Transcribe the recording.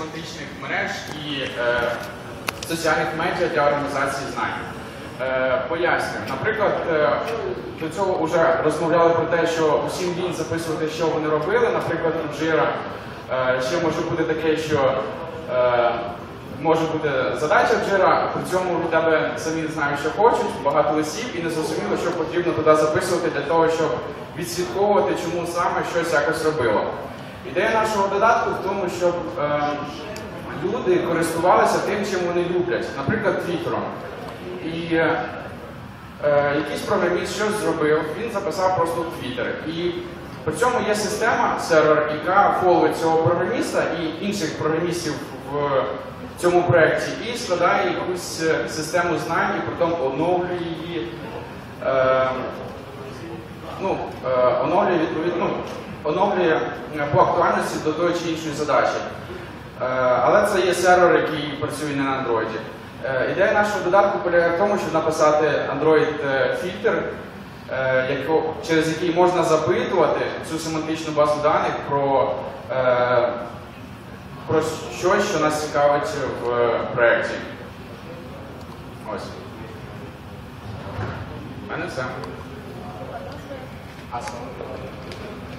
семантичних мереж і соціальних медіа для організації знань. Пояснюю. Наприклад, до цього вже розмовляли про те, що усім лінь записувати, що вони робили. Наприклад, у Jira ще може бути таке, що може бути задача в Jira, при цьому від тебе самі не знають, що хочуть, багато листів і не зрозуміло, що потрібно туди записувати для того, щоб відслідковувати, чому саме щось якось робило. Ідея нашого додатку в тому, щоб люди користувалися тим, чим вони люблять, наприклад, твіттером. І якийсь програміст щось зробив, він записав просто в Твіттер. І при цьому є система, сервер, яка фоловить цього програміста і інших програмістів в цьому проєкті і складає якусь систему знань і потім оновлює її, оновлює по актуальності до тої чи іншої задачі. Але це є сервер, який працює не на Android. Ідея нашого додатку полягає в тому, щоб написати Android-фільтр, через який можна запитувати цю семантичну базу даних про щось, що нас цікавить в проєкті. Ось. У мене все.